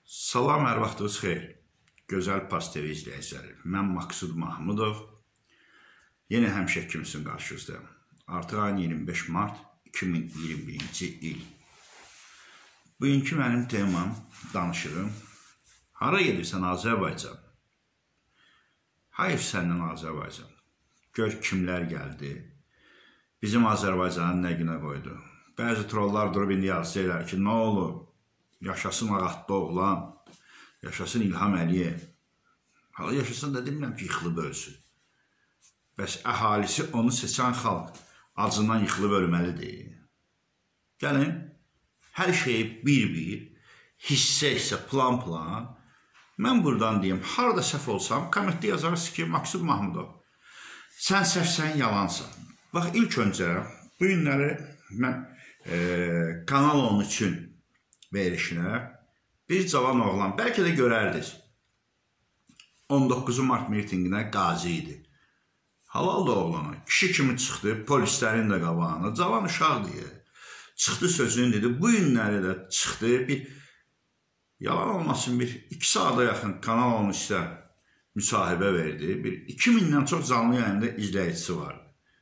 Salam, hər vaxtınız xeyir. Gözəl Pastv izləyiciləri. Mən Maksud Mahmudov. Yenə həmişə kimisinin qarşınızdayım. Artıq ayın 25 mart 2021-ci il. Bugünkü mənim temam, danışırım. Hara gedirsən Azərbaycan? Hayır səndən Azərbaycan. Gör kimlər gəldi. Bizim Azərbaycanın nə günə qoydu. Bəzi trollar durub indi yazsaylar ki, nə olur? Yaşasın Ağatlı oğlan, yaşasın İlham Əliyev. Hala yaşasın da demirəm ki, yıxılıb ölsün. Bəs əhalisi onu seçən xalq acından yıxılıb ölməlidir. Gəlin, hər şeyi bir-bir, hissə-hissə, plan-plan. Mən buradan deyim, harada səhv olsam, kommentdə yazarız ki, Maksud Mahmudov, sən səhvsən, yalansan. Bax, ilk öncə, bu günləri mən Kanal 13-ün verilişinə bir cavan oğlan, bəlkə də görərdiniz, 19 Mart mitinqinə qazi idi. Halal da oğlana, kişi kimi çıxdı, polislərin də qabağına, cavan uşaq deyə, çıxdı sözünü dedi, bu günləri də çıxdı, bir yalan olmasın, bir 2 saata yaxın Kanal 13-də müsahibə verdi, bir 2000-dən çox canlı yayında izləyicisi vardı.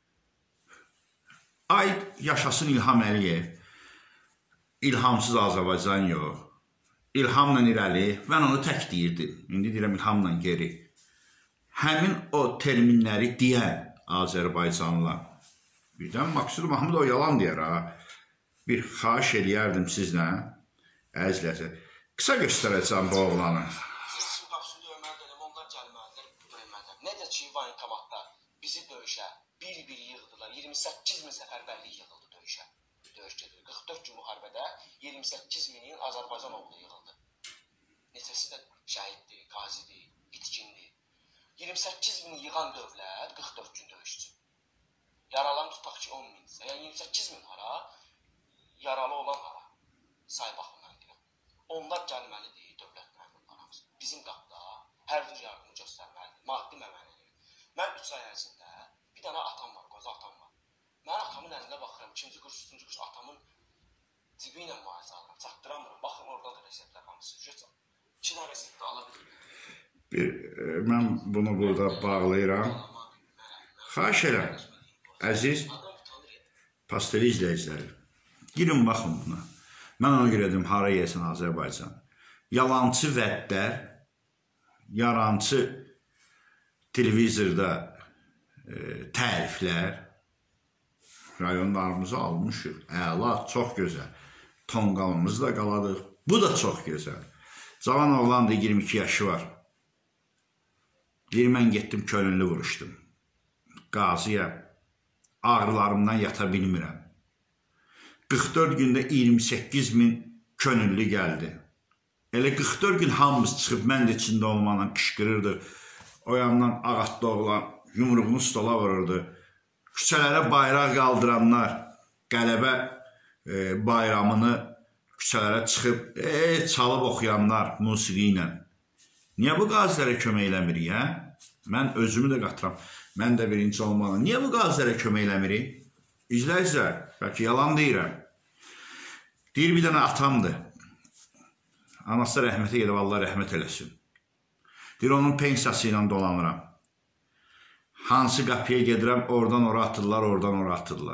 Ay yaşasın İlham Əliyev, İlhamsız Azərbaycan yox, İlhamla irəli, mən onu tək deyirdim, indi deyirəm İlhamla geri. Həmin o terminləri deyən Azərbaycanlılar, birdən Maksud Mahmudov yalan deyər ha, bir xahiş eləyərdim sizlə, əzizləsə, qısa göstərəcəm bu oğlanı. Necə ki, Vanitamatda bizi döyüşə, bir-bir yığdılar, 28 min səfərbərlik yığıldı döyüşə. Döyüş gedir. 44 gün müharibədə 28 minin Azərbaycan oğlu yığıldı. Neçəsi də şəhiddir, qazidir, itkindir. 28 mini yığan dövlət 44 gün döyüşçü. Yaralan tutaq ki 10 minsə, yəni 28 min hara, yaralı olan hara, say baxımdan deyirəm. Onlar gəlməlidir dövlət məmurlarımız. Bizim qapda hər cür yardımı göstərməlidir, maddi məmənəli. Mən 3 ay ərzində bir dənə atam var, qoca atam var. Mən atamın əlinə baxıram, 2-ci qurs, 3-cü qurs atamın cibi ilə müalicə alıram, çatdıramıram. Baxın, orada da reseptlər hamısı. 2 dənə resept ala bilirim. Mən bunu burada bağlayıram. Xahiş edirəm, əziz Pastv izləyiciləri, girin baxın buna. Mən ona görə dedim, hara yesin Azərbaycan. Yalancı vədlər, yarancı televizorda təriflər, rayonlarımızı almışıq, əla, çox gözəl. Tonqalımız da qaladıq, bu da çox gözəl. Cavan oğlandır, 22 yaşı var. Deyir, mən getdim, könüllü vuruşdum. Qaziyəm, ağrılarımdan yata bilmirəm. 44 gündə 28 min könüllü gəldi. Elə 44 gün hamımız çıxıb, mən də içində olmanla qışqırırdı. O yandan Ağatlı oğlan yumruğunu stola vururdu. Küçələrə bayraq qaldıranlar, qələbə bayramını küçələrə çıxıb, çalıb oxuyanlar musiqi ilə. Niyə bu qazilərə kömək eləmirik, hə? Mən özümü də qatıram, mən də birinci olmalıyım. Niyə bu qazilərə kömək eləmirik? İzləyicilər, bəlkə yalan deyirəm. Deyir, bir dənə atamdır. Anası rəhmətə gedib, Allah rəhmət eləsin. Deyir, onun pensiyası ilə dolanıram. Hansı qapıya gedirəm, oradan ora atırlar, oradan ora atırlar.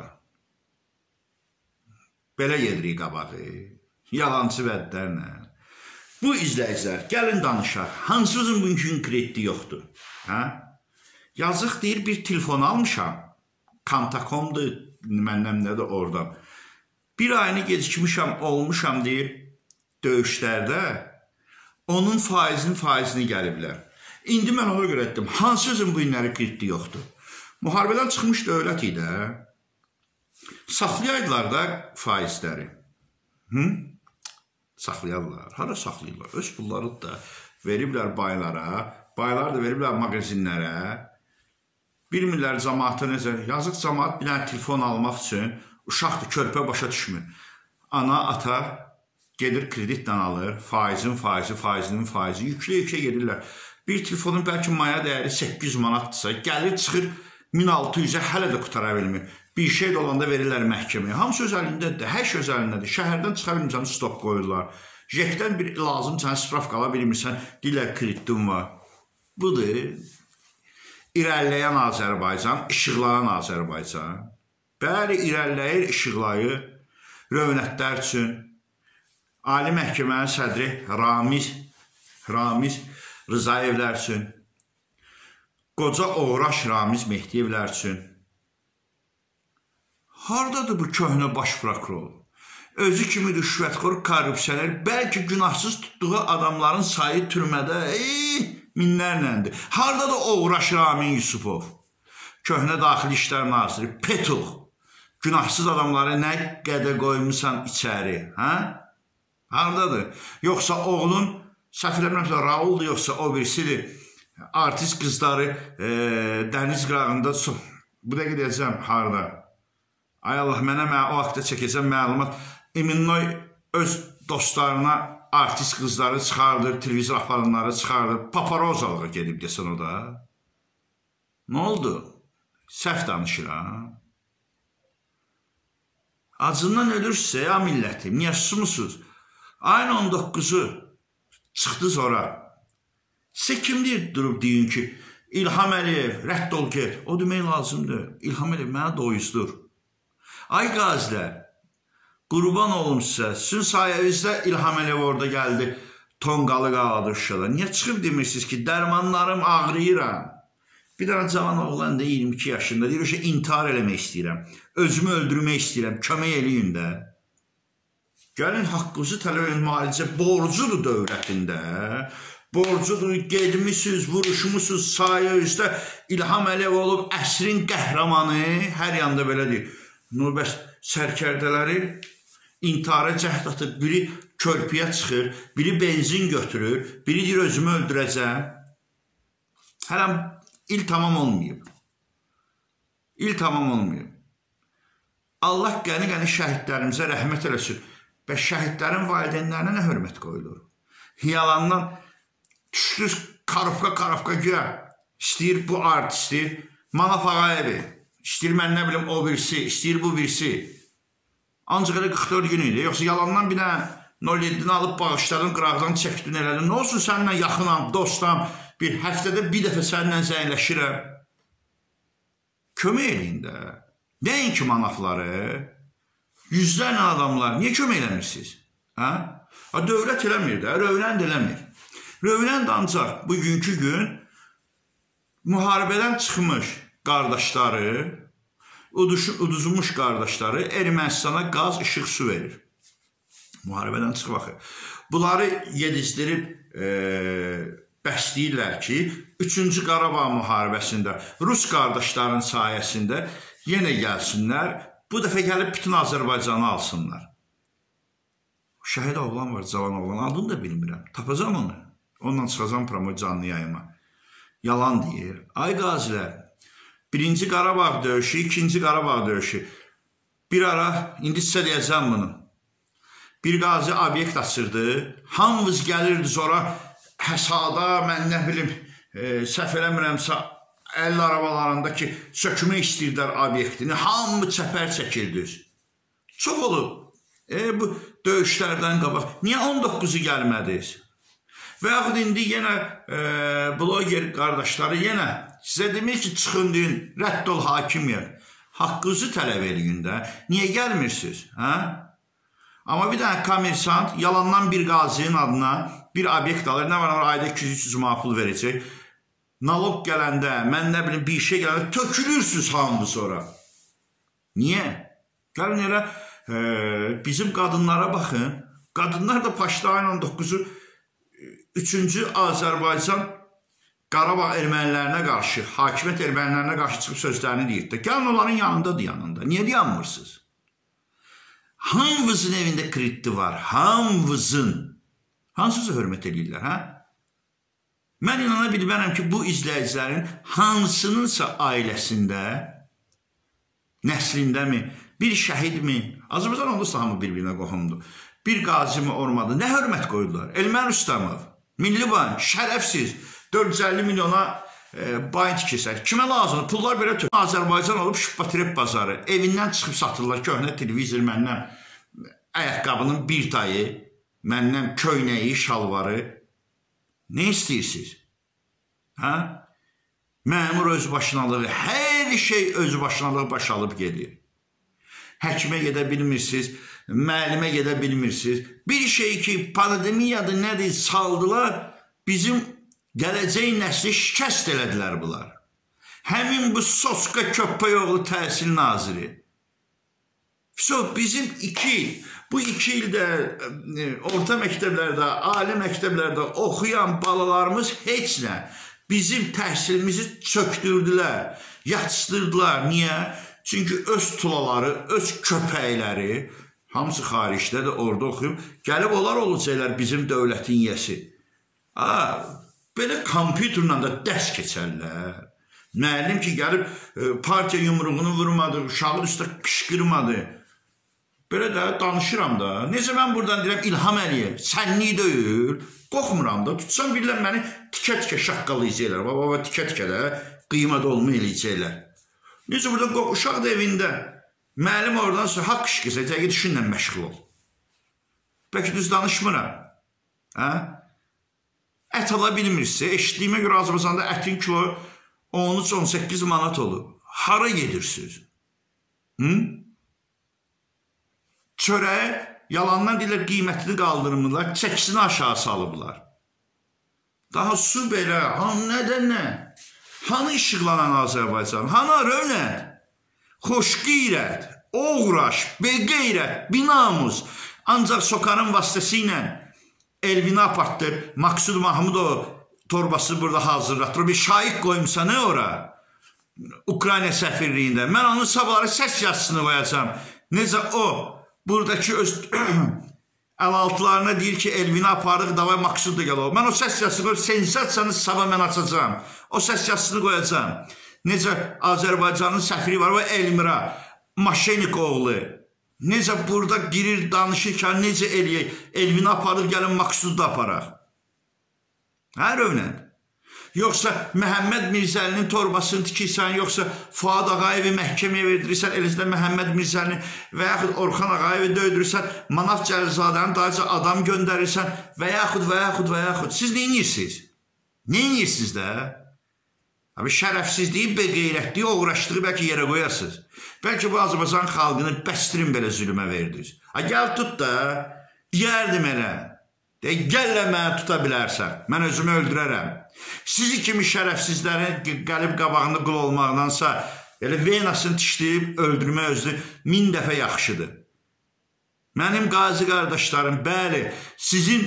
Belə gedirik qabağı, yalancı vədlərlə. Bu izləyicilər, gəlin danışaq, hansınızın bugünkü gün krediti yoxdur? Yazıq deyir, bir telefon almışam, Kantakomdur, məndən nədir oradan. Bir ayını gecikmişəm, olmuşam deyir, döyüşlərdə, onun faizini gəliblər. İndi mən ona görə etdim, hansı özün bu günləri krediti yoxdur? Müharibədən çıxmış dövlət idi, saxlayaydılar da faizləri. Saxlayarlar, hara saxlayırlar? Öz pulları da veriblər baylara, baylar da veriblər mağazinlərə. Bilmirlər cəmaata necə, yazıq cəmaat bir dənə telefon almaq üçün, uşaqdır, körpə başa düşmür. Ana, ata gedir kreditlə alır, faizinin faizi, yüklü-yüklü gedirlər. Bir telefonun bəlkə maya dəyəri 800 manatdırsa, gəlir, çıxır 1600-ə hələ də qutara bilmir. Bir şey də olanda verirlər məhkəməyə. Hamısı öz əlindədir, hər şey öz əlindədir. Şəhərdən çıxa bilmirsən, stop qoyurlar. Jekdən bir lazım sən spravka ala bilmirsən, deyirlər kreditin var. Budur. İrəliləyən Azərbaycan, işıqlanan Azərbaycan. Bəli, irəliləyir, işıqlayır. Rövnətlər üçün. Ali Məhkəmənin sədri Ramiz Rızayevlər üçün. Qoca oğraş Ramiz Mehdiyevlər üçün. Haradadır bu köhnə baş prokuror? Özü kimi rüşvətxor korrupsiyalar, bəlkə günahsız tutduğu adamların sayı türmədə minlərləndir. Haradadır oğraş Ramin Yusupov? Köhnə Daxili İşlər Naziri Petuq. Günahsız adamları nə qədə qoymusan içəri? Haradadır? Yoxsa oğlun, səhv eləmirəmsə Rauldur, yoxsa o birisidir. Artist qızları dəniz qırağında, bu dəqiqə deyəcəm, harada? Ay Allah, mənə o vaxtda çəkəcəm məlumat. Eminnoy öz dostlarına artist qızları çıxardır, televizor aparanları çıxardır, paparozalığa gedib desən o da. Nə oldu? Səhv danışıram. Acından ölürsünüz ya millətim, niyə susmusunuz? Ayın 19'u çıxdı sonra. Sizə kim deyir, durub deyin ki, İlham Əliyev, rədd ol get. O demək lazımdır. İlham Əliyev mənə doyuzdur. Ay qazilər, qurban olum sizə. Sizin sayənizdə İlham Əliyev orada gəldi, tonqalı qaladı uşaqlar. Niyə çıxıb demirsiniz ki, dərmanlarım ağrıyıram. Bir dənə cavan oğlan da 22 yaşında deyir, o intihar eləmək istəyirəm. Özümü öldürmək istəyirəm, kömək eləyin də. Gəlin haqqınızı tələb edin, müalicə borcudur dövlətində. Borcudur, gedmişsiniz, vuruşmuşsuz sayənizdə İlham Əliyev olub əsrin qəhrəmanı, hər yanda belə deyir. Bəs sərkərdələri intihara cəhd atır, biri körpüyə çıxır, biri benzin götürür, biri deyir özümü öldürəcəm. Hələm il tamam olmayıb. İl tamam olmayıb. Allah qəni-qəni şəhidlərimizə rəhmət eləsin. Və şəhidlərin valideynlərinə nə hörmət qoyulur? Yalandan düşdünüz karofka güya. İstəyir bu artisti, Manaf Ağayevi. İstəyir mən nə bilim o birisi, istəyir bu birisi. Ancaq elə 44 gün idi. Yoxsa yalandan bir dənə 07'ni alıb bağışladın, qıraqdan çəkdin elədin. Nə olsun səninlə yaxınam, dostam, bir həftədə bir dəfə səninlə zəyinləşirəm. Kömək eləyin də. Nəyin ki manafları? Yüzlərlə adamlar, niyə kömək eləmirsiniz? Dövlət eləmir də, Rövnən də eləmir. Rövnən də ancaq bugünkü gün müharibədən çıxmış qardaşları, uduzmuş qardaşları Ermənistana qaz, işıq, su verir. Müharibədən çıxıb baxır. Bunları yedizdirib bəsləyirlər ki, 3-cü Qarabağ müharibəsində Rus qardaşların sayəsində yenə gəlsinlər, bu dəfə gəlib bütün Azərbaycanı alsınlar. Şəhid oğlan var, cavan oğlan, adını da bilmirəm. Tapacam onu. Ondan çıxacam promo canlı yayıma. Yalan deyir. Ay qazilər, 1-ci Qarabağ döyüşü, 2-ci Qarabağ döyüşü. Bir ara, indi sizə deyəcəm bunu. Bir qazi obyekt açırdı, hamımız gəlirdi sonra həsada, mən nə bilim, səhv eləmirəmsə, 50 arabalarındakı sökmək istəyirlər obyektini, hamı çəpər çəkirdiniz. Çox olub. Bu döyüşlərdən qabaq. Niyə 19'u gəlmədiniz? Və yaxud indi yenə bloger qardaşları yenə sizə demir ki, çıxın deyin, rədd ol hakimiyyət. Haqqınızı tələb eləyin də. Niyə gəlmirsiniz? Amma bir dənə kommersant yalandan bir qazinin adına bir obyekt alır. Nə var, ayda 200-300 manat pul verəcək. Nalog gələndə, mən nə bilim bir şey gələndə tökülürsünüz hamı sonra. Niyə? Gəlin elə bizim qadınlara baxın. Qadınlar da paşda ayın 19'u 3-cü Azərbaycan Qarabağ ermənilərinə qarşı, hakimiyyət ermənilərinə qarşı çıxıb sözlərini deyir də. Gəlin onların yanındadır yanında. Niyə dayanmırsınız? Hamınızın evində krediti var. Hamınızın. Hansıza hörmət edirlər, hə? Mən inana bilmərəm ki, bu izləyicilərin hansınınsa ailəsində, nəslindəmi, bir şəhidmi, Azərbaycan olursa hamı bir-birinə qohumdur, bir qazimi olmadı, nə hörmət qoydular? Elmən Rüstəmov, Milli Bank, şərəfsiz, 450 milyona bayn tikirsən. Kimə lazımdır? Pullar belə tök. Azərbaycan olub şübbatireb bazarı, evindən çıxıb satırlar, köhnə televizor məndən, ayaqqabının bir tayı, məndən köynəyi, şalvarı. Ne istəyirsiniz? Ha? Məmur özbaşınalığı, hər şey özbaşınalığı baş alıb gedir. Həkimə gedə bilmirsiniz, müəllimə gedə bilmirsiniz. Bir şey ki, pandemiyadır, nədir, saldılar, bizim gələcək nəsli şikəst elədilər bunlar. Həmin bu Soska Köpəyoğlu Təhsil Naziri. Bizim bu 2 ildə orta məktəblərdə, ali məktəblərdə oxuyan balalarımız heç nə. Bizim təhsilimizi çöktürdülər, yatsıdırdılar. Niyə? Çünki öz tulaları, öz köpəkləri, hamısı xaricdə də orada oxuyub, gəlib onlar olacaqlar bizim dövlətin yəsi. Belə kompüterlə də dərs keçərlər. Müəllim ki, gəlib partiya yumruğunu vurmadı, uşağın üstə qışqırmadı. Belə də danışıram da. Necə mən buradan deyirəm, İlham Əliyev, sənlik deyil, qorxmuram da. Tutsam bilirəm, məni tikə-tikə şaqqalayacaqlar. Baba, tikə-tikə də qiymat olma eləyəcəklər. Necə burada uşaq da evində, müəllim oradan sonra haqq işqəsəcək, düşünlə məşğul ol. Bəlkə düz danışmıram. Ət ala bilmirsə, eşitdiyimə görə Azərbaycanda ətin kilo 13-18 manat olub. Hara gedirsiniz? Çörəyə yalandan deyirlər, qiymətini qaldırmırlar, çəkisini aşağı salıblar. Daha su belə, nədən nə? Hanı işıqlanan Azərbaycan? Hanı rövnət? Xoş qeyrət, oğraş, beqeyrət, binamuz. Ancaq Sokarın vasitəsilə Elvini apartdır, Maksud Mahmudov torbası burada hazırlatır. Bir şahid qoymuşsa nə ora? Ukrayna səfirliyində. Mən onun sabahları səs yazısını qoyacam. Necə o, buradakı öz əl-altılarına deyir ki, Elvini aparıq, davay Maksud da gəl o. Mən o səs yazısını qoyacam, sensasiyanı sabah mən açacam. O səs yazısını qoyacam. Necə Azərbaycanın səfiri var, o Elmira, Maşenikoğlu. Necə burada girir, danışırkən necə eləyək? Elvini aparıq, gəlin Maksud da aparaq. Hər övnən. Yoxsa Məhəmməd Mirzəlinin torbasını tikirsən, yoxsa Fuad Ağayevi məhkəməyə verdirirsən, eləcə də Məhəmməd Mirzəlini və yaxud Orxan Ağayevi döydürürsən, Manaf Cəlilzadənin dayıca adam göndərirsən və yaxud. Siz nə edirsiniz? Nə edirsiniz də? Şərəfsizliyi, beqeyrətliyi, uğraşdığı bəlkə yerə qoyasınız. Bəlkə bu Azərbaycan xalqını bəstirin belə zülümə verdiniz. Gəl tut da, deyərdim elə. Gəllə mənə tuta bilərsən, mən özümü öldürərəm. Sizi kimi şərəfsizlərin qəlib qabağında qul olmaqdansa, elə venasını tişləyib öldürmə özü 1000 dəfə yaxşıdır. Mənim qazi qardaşlarım, bəli, sizin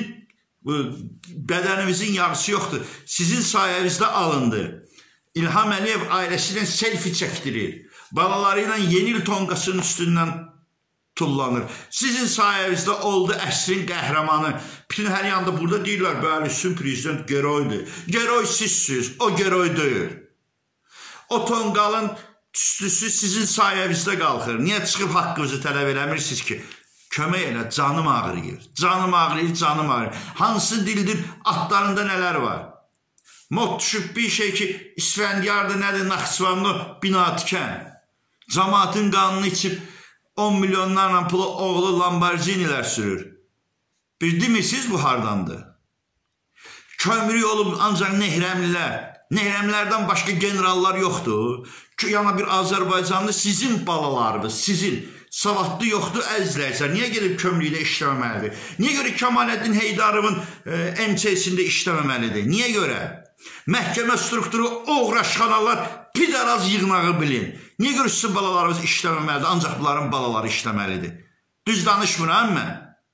bədənimizin yarısı yoxdur, sizin sayənizdə alındı. İlham Əliyev ailəsi ilə selfie çəkdirir. Balaları ilə yeni il tonqasının üstündən tullanır. Sizin sayənizdə oldu əsrin qəhrəmanı. Bütün hər yanda burada deyirlər, bəli, sizin prezident geroydur. Geroy sizsiniz, o geroy deyil. O tonqalın tüstüsü sizin sayənizdə qalxır. Niyə çıxıb haqqınızı tələb eləmirsiniz ki? Kömək elə, canım ağrıyır. Canım ağrıyır. Hansı dildir, atlarında nələr var? Mod düşüb bir şey ki, İsfəndiyarda nədir, Naxçıvanlı bina tikən. Cəmaatın qanını içib 10 milyonlarla pulu oğlu Lamborghinilər sürür. Bildiniz bu hardandır? Kömürü olub ancaq Nehrəmlilər. Nehrəmlərdən başqa generallar yoxdur. Yana bir Azərbaycanlı sizin balalarınız, sizin savadlı yoxdur, əzizləyirsən. Niyə gelib kömürlükdə işləməməlidir? Niyə görə Kemaləddin Heydarovun MÇ-sində işləməməlidir? Niyə görə? Məhkəmə strukturu, oğraşxanalar, pidaraz yığınağı bilin. Niyə görə sizin balalarınız işləməməlidir, ancaq bunların balaları işləməlidir? Düz danışmıram mən.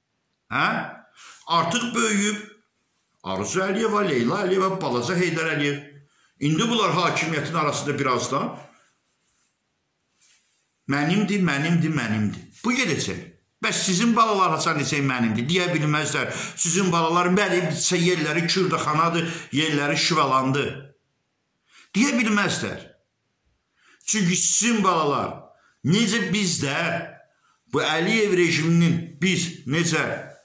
Artıq böyüyüb Arzu Əliyeva, Leyla Əliyeva, balaca Heydər Əliyev. İndi bunlar hakimiyyətin arasında birazdan mənimdir. Bu gedəcək. Bəs sizin balalar haçan necə mənimdir, deyə bilməzlər. Sizin balalar mənimdirsə yerləri Kürdaxanadır, yerləri Şüvəlandır. Deyə bilməzlər. Çünki sizin balalar necə bizlər bu Əliyev rejiminin biz necə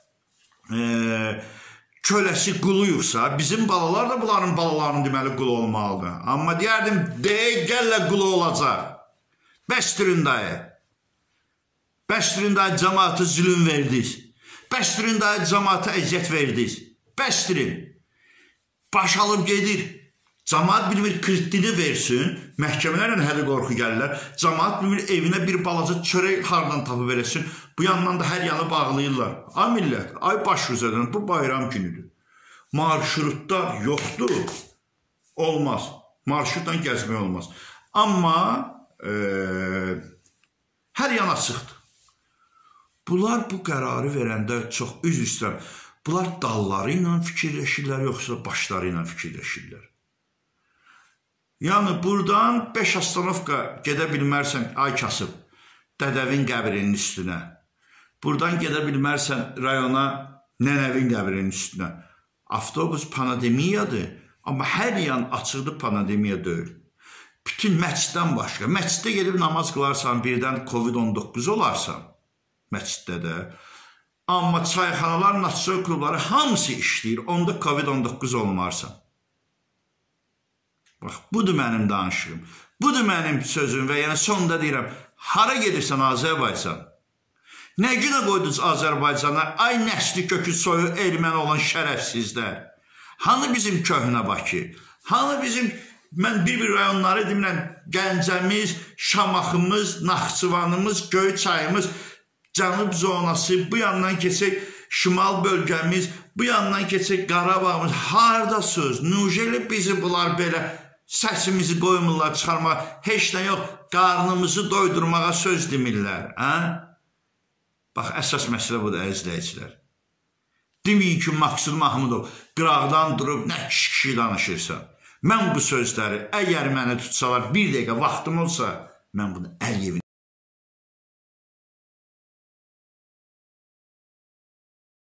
köləsi quluyuqsa, bizim balalar da bunların balalarının deməli qulu olmalıdır. Amma deyərdim, gəllə qulu olacaq. Bəstirin dayı. Bəstirin dayı cəmaatı zülüm verdiniz. Bəstirin də cəmaata əziyyət verdiniz. Bəstirin. Baş alıb gedir. Cəmaat bilmir kreditini versin. Məhkəmələrlə hələ qorxu gəlirlər. Cəmaat bilmir evinə bir balaca çörək hardan tapıb eləsin. Bu yandan da hər yanı bağlayırlar. Ay millət, ay baş üzədən bu bayram günüdür. Marşrutlar yoxdur. Olmaz. Marşrutla gəzmək olmaz. Amma hər yan açıqdır. Bunlar bu qərarı verəndə çox üzr istəyirəm. Bunlar dalları ilə fikirləşirlər, yoxsa başları ilə fikirləşirlər. Yəni, buradan 5 astanovka gedə bilmərsən, ay kasıb, dədəvin qəbrinin üstünə. Buradan gedə bilmərsən rayona, nənəvin qəbrinin üstünə. Avtobus pandemiyadır, amma hər yan açıqdır, pandemiya deyil. Bütün məsciddən başqa, məsciddə gedib namaz qılarsan, birdən Covid-19 olarsan, məsciddə də. Amma çayxanalar, naçsöy klubları hamısı işləyir, onda Covid-19 olmarsan. Bax, budur mənim danışığım, budur mənim sözüm və yəni sonunda deyirəm, hara gedirsən Azərbaycan? Nə günə qoydunuz Azərbaycana, ay nəsli kökü soyu erməni olan şərəfsizlər? Hanı bizim köhnə Bakı? Hanı bizim, mən bir rayonları demirəm, Gəncəmiz, Şamaxımız, Naxçıvanımız, Göyçayımız, Cənub zonası, bu yandan keçək şimal bölgəmiz, bu yandan keçək Qarabağımız, haradasınız? Nujeli bizi bunlar belə səsimizi qoymurlar çıxarmağa, heç nə yox, qarnımızı doydurmağa söz demirlər. Bax, əsas məsələ budur, əzizləyicilər. Deməyin ki, Maksud Mahmudov qıraqdan durub nə kişi danışırsa. Mən bu sözləri, əgər məni tutsalar, bir dəqiqə vaxtım olsa, mən bunu Əliyevin